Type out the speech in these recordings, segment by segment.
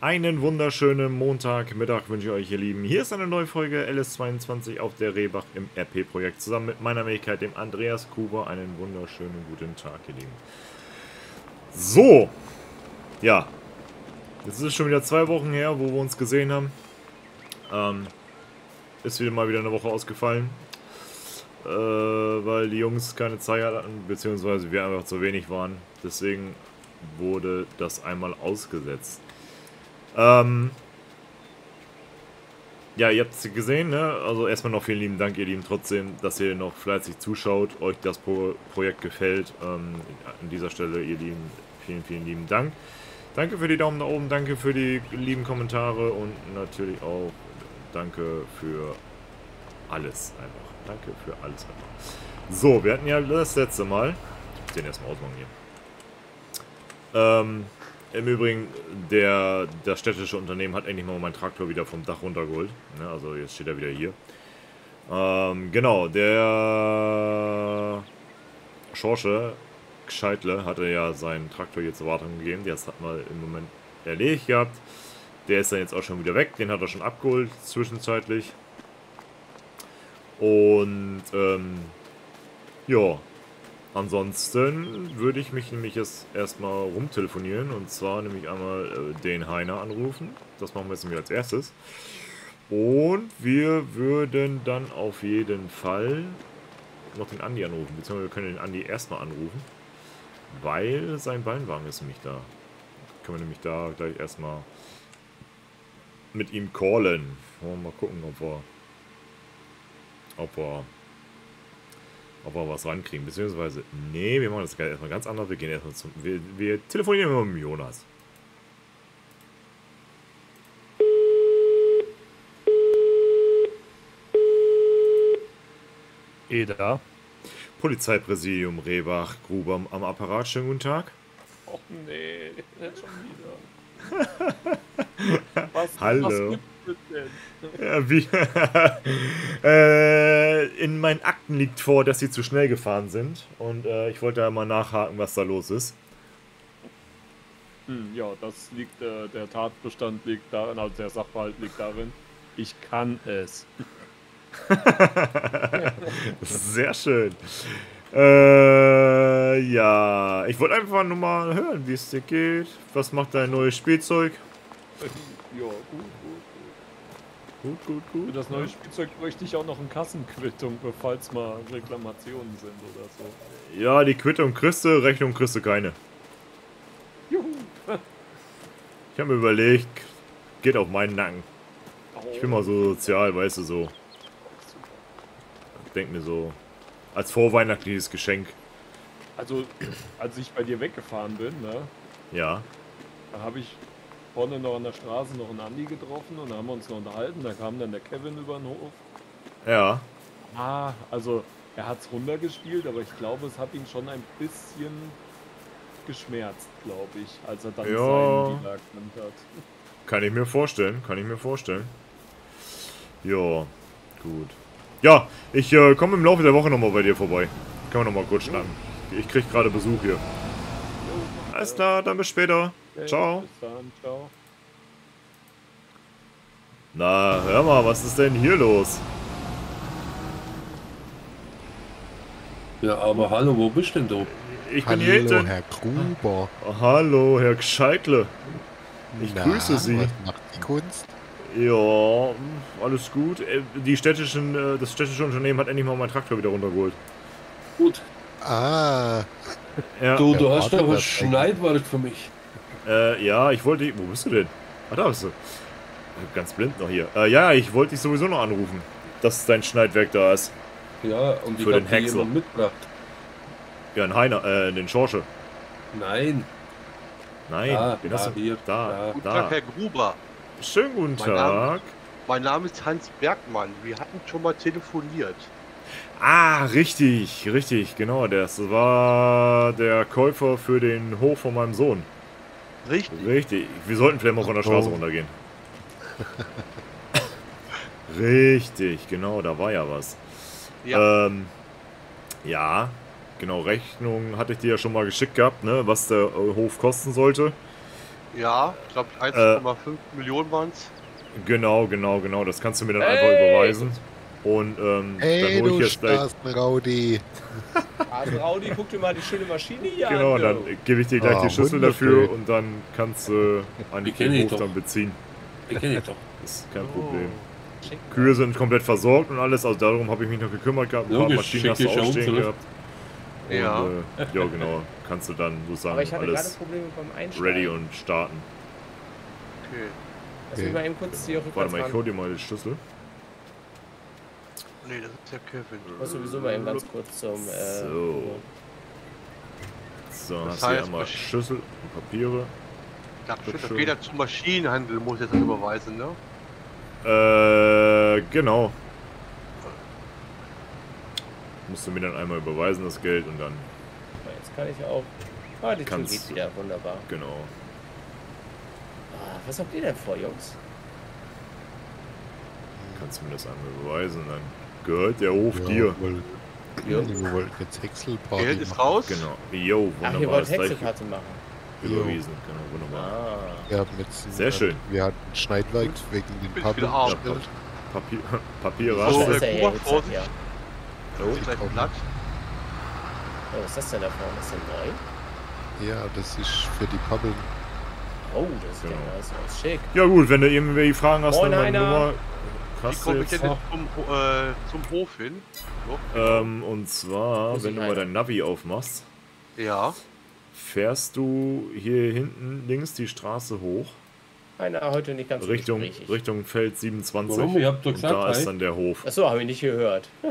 Einen wunderschönen Montagmittag wünsche ich euch, ihr Lieben. Hier ist eine neue Folge LS22 auf der Rehbach im RP-Projekt. Zusammen mit meiner Wenigkeit, dem Andreas Kuber. Einen wunderschönen guten Tag, ihr Lieben. So. Ja. Jetzt ist es schon wieder 2 Wochen her, wo wir uns gesehen haben. Ist mal wieder eine Woche ausgefallen. Weil die Jungs keine Zeit hatten, beziehungsweise wir einfach zu wenig waren. Deswegen wurde das einmal ausgesetzt. Ja, ihr habt es gesehen, ne? Also erstmal noch vielen lieben Dank, ihr Lieben, trotzdem, dass ihr noch fleißig zuschaut, euch das Projekt gefällt. An dieser Stelle, ihr Lieben, vielen, vielen lieben Dank. Danke für die Daumen nach oben, danke für die lieben Kommentare und natürlich auch danke für alles einfach. Danke für alles einfach. So, wir hatten ja das letzte Mal, ich muss den erstmal ausmachen hier. Im Übrigen, das städtische Unternehmen hat endlich mal meinen Traktor wieder vom Dach runtergeholt. Ne, also jetzt steht er wieder hier. Genau, der Schorsche Gscheitle hatte ja seinen Traktor hier zur Wartung gegeben. Das hat man im Moment erledigt gehabt. Der ist dann jetzt auch schon wieder weg. Den hat er schon abgeholt zwischenzeitlich. Und ja. Ansonsten würde ich mich nämlich jetzt erstmal rumtelefonieren und zwar nämlich einmal den Heiner anrufen. Das machen wir jetzt nämlich als erstes. Und wir würden dann auf jeden Fall noch den Andi anrufen, beziehungsweise wir können den Andi erstmal anrufen, weil sein Ballenwagen ist nämlich da. Können wir nämlich da gleich erstmal mit ihm callen. Wollen wir mal gucken, ob wir was rankriegen, beziehungsweise, nee, wir machen das erstmal ganz anders, wir gehen erstmal zum, wir telefonieren immer mit Jonas. Eda. Polizeipräsidium Rehbach, Gruber am Apparat, schönen guten Tag. Och nee, nicht schon wieder. Hallo. Was gibt es denn? Ja, wie? In meinen Akten liegt vor, dass sie zu schnell gefahren sind. Und ich wollte ja mal nachhaken, was da los ist. Ja, das liegt, der Tatbestand liegt darin, also der Sachverhalt liegt darin, ich kann es. Das ist sehr schön. Ja, ich wollte einfach nur mal hören, wie es dir geht. Was macht dein neues Spielzeug? Ja, gut. Gut. Für das neue Spielzeug bräuchte ich auch noch eine Kassenquittung, falls mal Reklamationen sind oder so. Ja, die Quittung kriegst du, Rechnung kriegst du keine. Juhu! Ich habe mir überlegt, geht auf meinen Nacken. Ich bin mal so sozial, weißt du, so. Ich denk mir so, als vorweihnachtliches Geschenk. Also, als ich bei dir weggefahren bin, ne? Ja. Da habe ich vorne noch an der Straße noch einen Andi getroffen und da haben wir uns noch unterhalten. Da kam dann der Kevin über den Hof. Ja. Also er hat es runtergespielt, aber ich glaube, es hat ihn schon ein bisschen geschmerzt, glaube ich, als er dann seinen Dealer erkannt hat. Kann ich mir vorstellen. Ja, gut. Ja, ich komme im Laufe der Woche nochmal bei dir vorbei. Können wir nochmal kurz schnacken. Ich krieg gerade Besuch hier. Alles klar, dann bis später. Ciao. Bis dann, ciao. Na, hör mal, was ist denn hier los? Ja, aber hallo, wo bist denn du? Ich bin hier hinten. Hallo, Herr Gruber. Hallo, Herr Gscheitle. Ich grüße Sie. Was macht die Kunst? Ja, alles gut. Das städtische Unternehmen hat endlich mal meinen Traktor wieder runtergeholt. Gut. Ah. Ja, Du hast wartet aber das Schneidwald für mich. ja, ich wollte... Wo bist du denn? Ah, da bist du. Ganz blind noch hier. Ja, ich wollte dich sowieso noch anrufen, dass dein Schneidwerk da ist. Ja, und Für ich den hab dir Häcksler. jemanden mitgebracht. Ja, ein Heiner, den Schorsche. Nein. Nein, den hast du... hier. Da, Guten da. Tag, Herr Gruber. Schönen guten Mein Name- Tag. Mein Name ist Hans Bergmann. Wir hatten schon mal telefoniert. Ah, richtig, genau. Das war der Käufer für den Hof von meinem Sohn. Richtig. Richtig. Wir sollten vielleicht mal von der Straße runtergehen. Richtig, genau, da war ja was. Ja. Ja, genau, Rechnung hatte ich dir ja schon mal geschickt gehabt, ne, was der Hof kosten sollte. Ja, ich glaube 1,5 Millionen waren es. Genau, das kannst du mir dann einfach überweisen. Und Hey, dann hole du ich jetzt gleich. Straßenraudi. Also Raudi, guck dir mal die schöne Maschine hier Genau, an. und dann gebe ich dir gleich die Schlüssel dafür wunderschön. und dann kannst du an Die kenn den ich Hof doch. dann beziehen. Den kenn ich doch. Das ist kein Problem. Schick. Kühe sind komplett versorgt und alles, also darum habe ich mich noch gekümmert gehabt. Ein paar Logisch, Maschinen hast du schick dich auch um stehen zurück. gehabt. Und, Ja. ja, genau. Kannst du dann sozusagen Aber ich hatte gerade alles Probleme beim Einsteigen. ready und starten. Okay. Lass mich mal eben kurz hier Warte rückwärts mal, ich fahren. hol dir mal den Schlüssel. Nee, das ist ja Kevin. Ich muss sowieso mal eben ganz kurz zum... So, Das hast du hier heißt, einmal Masch- Schlüssel und Papiere. Ja, stimmt, das Schön. geht ja zum Maschinenhandel, muss ich jetzt überweisen, ne? Genau. Musst du mir dann einmal überweisen, das Geld, und dann, Jetzt kann ich auch... Ah, die Tür Kannst geht du. wieder. Wunderbar. genau. Ah, was habt ihr denn vor, Jungs? Kannst du mir das einmal überweisen, dann gehört der Hof dir. Wir wollten jetzt Häckselparty Geld ist machen. raus. Genau. Jo, Ach, ihr wunderbar, wollt ist gleich Hexekarte machen. überwiesen. Genau, wunderbar. Ah. Wir haben jetzt Sehr schön. Wir hatten ein Schneidwerk wegen den Bin Pappen wieder arm. bestellt. Papier, Papier So, Das raus. ist ja hier Kuba, jetzt Vorsicht. ja. Das ist gleich platt. Oh, was ist das denn da vorne? Ist das neu? Ja, das ist für die Pappeln. Oh, das sieht Genau. ja nice aus. Schick. Ja gut, wenn du irgendwie Fragen hast, Moin, dann meine einer. Nummer. Wie Hast du komme ich jetzt. denn jetzt zum Hof hin? So. Und zwar, Muss wenn ich du mal rein. dein Navi aufmachst, Ja. fährst du hier hinten links die Straße hoch, Einer heute nicht ganz so Richtung, gesprächig. Richtung Feld 27. Warum? Ihr habt doch Und gesagt, da ist hi. dann der Hof. Achso, habe ich nicht gehört. Ja.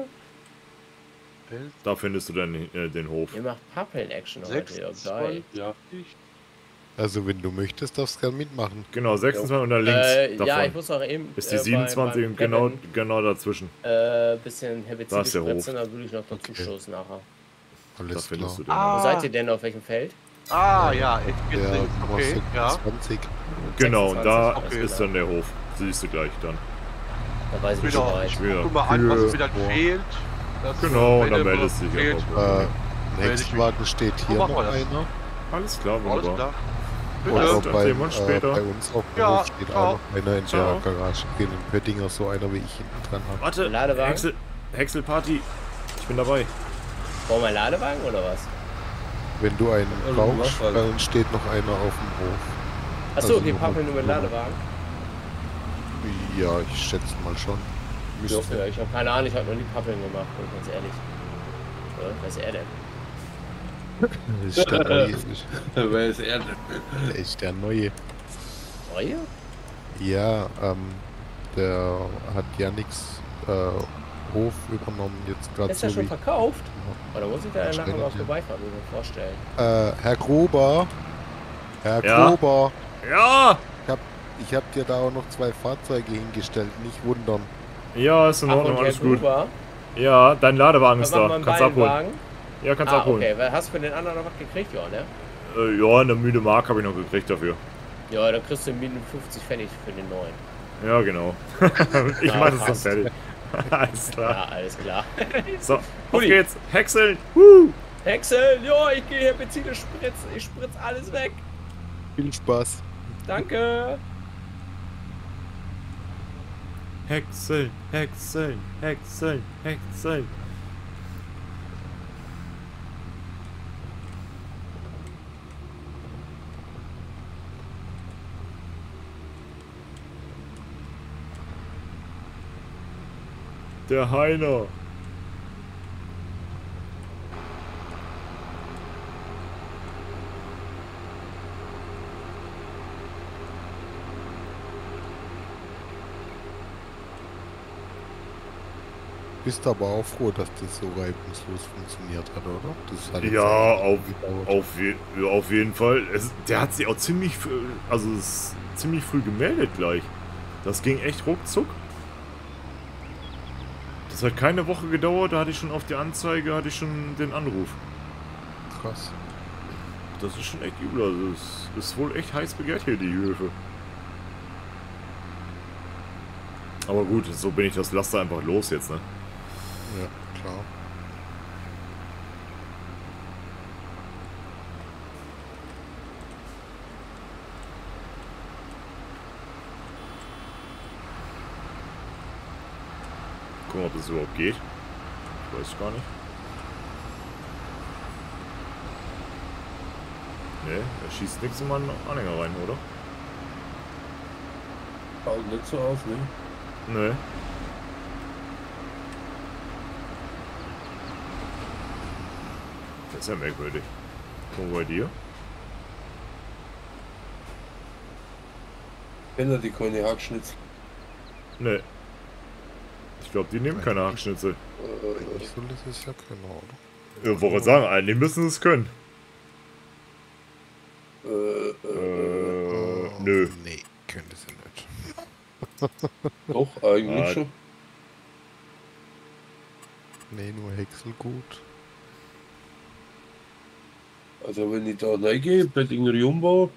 Da findest du dann den Hof. Ihr macht Pappeln-Action heute. Ja, 26. geil. Ja. Also wenn du möchtest, darfst du gerne mitmachen. Genau, 26 und dann links davon. Ja, ich muss auch eben. ist die 27 und genau dazwischen. Bisschen Da Herbizide ist der Hof. spritzen, dann würde ich noch dazu Okay. stoßen nachher. Da Alles findest klar. du den. Ah. Wo seid ihr denn? Auf welchem Feld? Ah, ja, jetzt geht's Der links. Okay, ja. 20. Genau, und da 26, okay. ist dann der Hof. Siehst du gleich dann. Da weiß ich Wieder, Bescheid. ich wieder gucke mal an, was Kühe. mir dann fehlt. Das Genau, und dann wenn meldest du dich fehlt. einfach. Ein Häckselwagen steht hier machen noch wir das. einer. Alles klar, Alles wunderbar. klar. Ja, Bitte. Aber das bei, sehen wir uns später. bei uns auf dem Ja, Hof steht ciao. auch noch einer in Ciao. der Garage drin in Pöttinger, so einer wie ich hinten dran habe. Warte, Ladewagen? Häckselparty. Ich bin dabei. Brauchen wir einen Ladewagen oder was? Wenn du einen Also, brauchst, was halt. dann steht noch einer auf dem Hof. Achso, Also okay, nur- Pappeln nur mit Ladewagen. Ja, ich schätze mal schon. Müsste. Ja, ich habe keine Ahnung, ich habe noch nie Pappeln gemacht, bin ich ganz ehrlich. Wer ist er denn? Das ist der Neue. Wer ist er denn? Der ist der Neue. Neue? Ja, der hat ja nix Hof übernommen jetzt gerade Ist er so schon wie. verkauft? Oder muss ich da nachher Anscheinend, mal ja. vorbeifahren, muss ich mir vorstellen. Herr Gruber. Herr Ja? Gruber. Ja! Ich hab dir da auch noch 2 Fahrzeuge hingestellt, nicht wundern. Ja, ist in Ach, Ordnung, und Herr alles gut. Gruber, Ja, dein Ladewagen ist was machen wir da. im Kannst abholen. Ballenwagen? Ja, kannst abholen. Okay, wer hast du für den anderen noch was gekriegt, ja, ne? Ja, eine müde Mark habe ich noch gekriegt dafür. Ja, dann kriegst du minus 50 Pfennig für den neuen. Ja, genau. Ich Ja, mach das dann passt. fertig. Alles klar. Ja, alles klar. So, auf Guti. geht's. Häckseln. Woo! Häcksel, jo, ich gehe hier Benzine spritzen. Ich spritz alles weg. Viel Spaß. Danke. Häckseln, häckseln, häckseln, häckseln. Der Heiner. Bist aber auch froh, dass das so reibungslos funktioniert hat, oder? Das hat jetzt Ja, auch gedauert. auf jeden Fall. Der hat sich auch ziemlich, also es ist ziemlich früh gemeldet gleich. Das ging echt ruckzuck. Das hat keine Woche gedauert, da hatte ich schon auf die Anzeige, hatte ich schon den Anruf. Krass. Das ist schon echt übel, also es ist wohl echt heiß begehrt hier, die Höfe. Aber gut, so bin ich das Laster einfach los jetzt, ne? Ja, klar. Gucken, ob das überhaupt geht. Ich weiß gar nicht. Ne, er schießt nichts in meinen Anhänger rein, oder? Schaut nicht so aus, ne? Ne. Das ist ja merkwürdig. Gucken wir bei dir. Wenn er die keine Hackschnitzel. Ne. Ich glaube, die nehmen keine Hackschnitzel. Eigentlich soll das es ja können, oder? Ich wollte sagen, eigentlich müssen sie es können. Nö. Nee, könnte sie nicht. Doch, eigentlich Ah. schon. Nee, nur Häcksel gut. Also wenn ich da reingehe, Bettinger Umbau,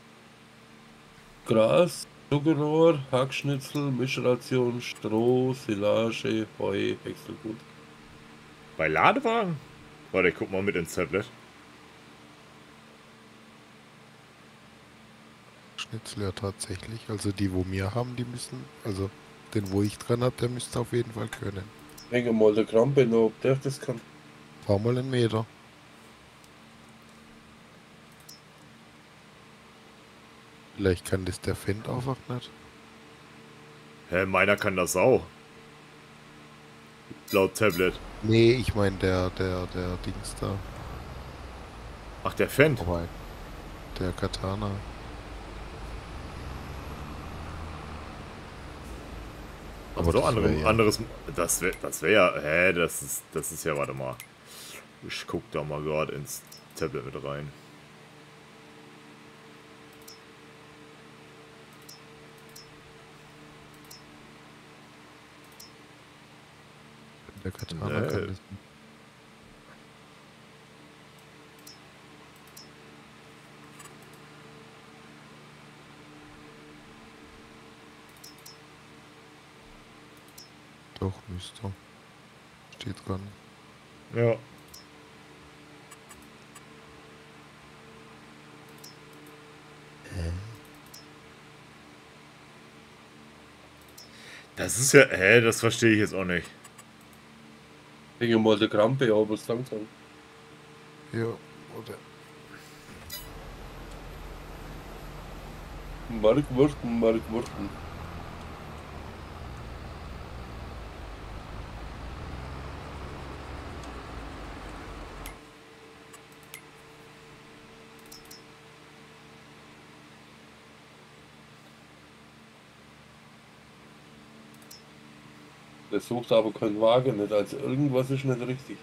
Gras, Zuckerrohr, Hackschnitzel, Mischration, Stroh, Silage, Heu, Häckselgut. Bei Ladewagen? Warte, ich guck mal mit ins Tablet. Schnitzel ja tatsächlich. Also die, wo wir haben, die müssen, also den, wo ich dran habe, der müsste auf jeden Fall können. Denke mal, der Krampe noch, ob der das kann. Fahr mal einen Meter. Vielleicht kann das der Fendt einfach nicht. Hä, meiner kann das auch. Laut Tablet. Nee, ich meine der Dings da. Ach, der Fendt. Aber der Katana. Aber so das wär ja- anderes. Das wär ja. Hä, das ist ja, warte mal. Ich guck da mal gerade ins Tablet mit rein. Der Katana Nee. kann das nicht. Doch, müsste. Steht dran. Ja. Das ist ja. Hä, das verstehe ich jetzt auch nicht. Denke mal, der Krampe, aber es langsam. Ja, oder? Markwurten, Markwurten. Der sucht aber keinen Wagen nicht, also irgendwas ist nicht richtig.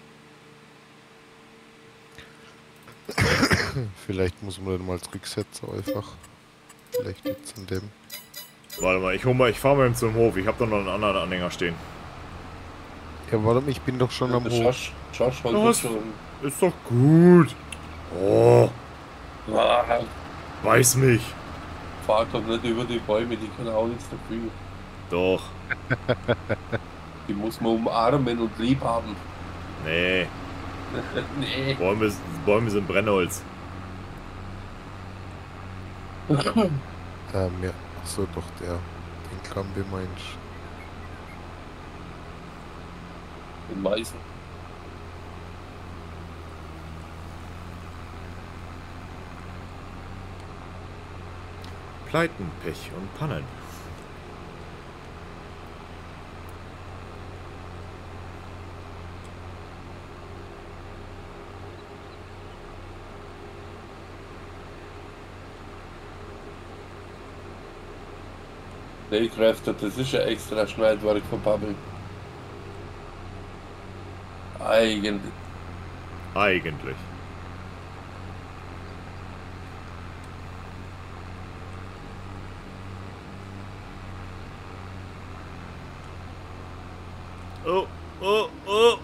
Vielleicht muss man den mal zurücksetzen einfach. Vielleicht liegt's an dem. Warte mal, ich fahr mal eben zum Hof. Ich habe da noch einen anderen Anhänger stehen. Ja, warte mal, ich bin doch schon am Der Hof. Josh hat Was? das schon. Ist doch gut. Oh, Ah, weiß mich. fahrt doch nicht über die Bäume, die können auch nichts dafür. Doch. Die muss man umarmen und lieb haben. Nee. Nee. Bäume sind Brennholz. Ja, achso, doch den Krampe meinst. Den Meißen. Pleiten, Pech und Pannen. Nee, Kräfte, das ist ja extra Schneidwerk von Pappel. Eigentlich. Eigentlich. Oh, oh, oh.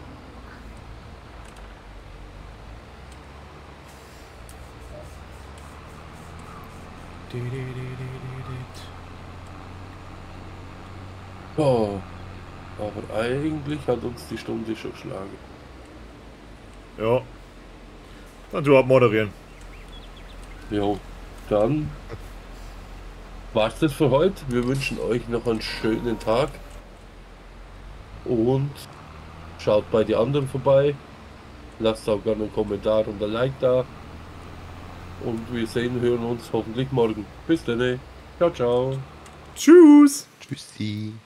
Oh. Aber eigentlich hat uns die Stunde schon geschlagen. Ja. Dann du abmoderieren. Jo, dann war's das für heute. Wir wünschen euch noch einen schönen Tag und Schaut bei den anderen vorbei. Lasst auch gerne einen Kommentar und ein Like da. Und wir sehen, hören uns hoffentlich morgen. Bis dann. Ciao, ciao. Tschüss! Tschüssi.